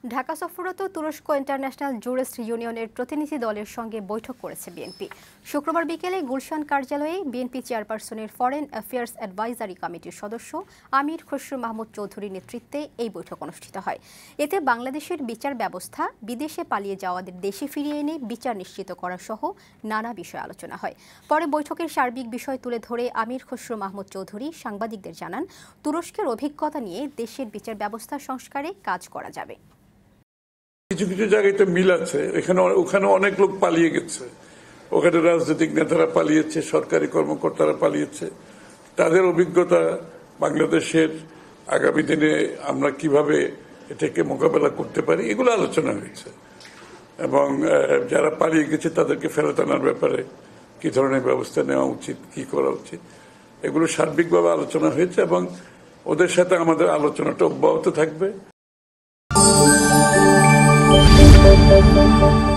ঢাকা সফররত তুরস্ক international jurist ইউনিয়নের প্রতিনিধি দলের সঙ্গে বৈঠক করেছে বিএনপি। শুক্রবার বিকেলে গুলশান কার্যালয়ে বিএনপি চেয়ারপারসনের ফরেন অ্যাফেয়ার্স অ্যাডভাইজারি কমিটির সদস্য আমির খসরু মাহমুদ চৌধুরীর নেতৃত্বে এই বৈঠক অনুষ্ঠিত হয়। এতে বাংলাদেশের বিচার ব্যবস্থা, বিদেশে পালিয়ে যাওয়াদের দেশে ফিরিয়ে এনে বিচার নিশ্চিত করা সহ নানা বিষয়ে আলোচনা হয়। পরে বৈঠকের সার্বিক বিষয় তুলে ধরে আমির খসরু মাহমুদ চৌধুরী সাংবাদিকদের জানান, তুরস্কের অভিজ্ঞতা নিয়ে দেশের বিচার ব্যবস্থা সংস্কারে কাজ করা যাবে। কিছু কিছু জায়গায় তো মিল আছে, ওখানে অনেক লোক পালিয়ে গেছে, ওখানে রাজনৈতিক নেতারা পালিয়েছে, সরকারি কর্মকর্তারা পালিয়েছে। তাদের অভিজ্ঞতা বাংলাদেশের আগামী দিনে আমরা কিভাবে এটাকে মোকাবেলা করতে পারি এগুলো আলোচনা হয়েছে, এবং যারা পালিয়ে গেছে তাদেরকে ফেরত আনার ব্যাপারে কি ধরনের ব্যবস্থা নেওয়া উচিত, কি করা উচিত, এগুলো সার্বিকভাবে আলোচনা হয়েছে এবং ওদের সাথে আমাদের আলোচনাটা অব্যাহত থাকবে।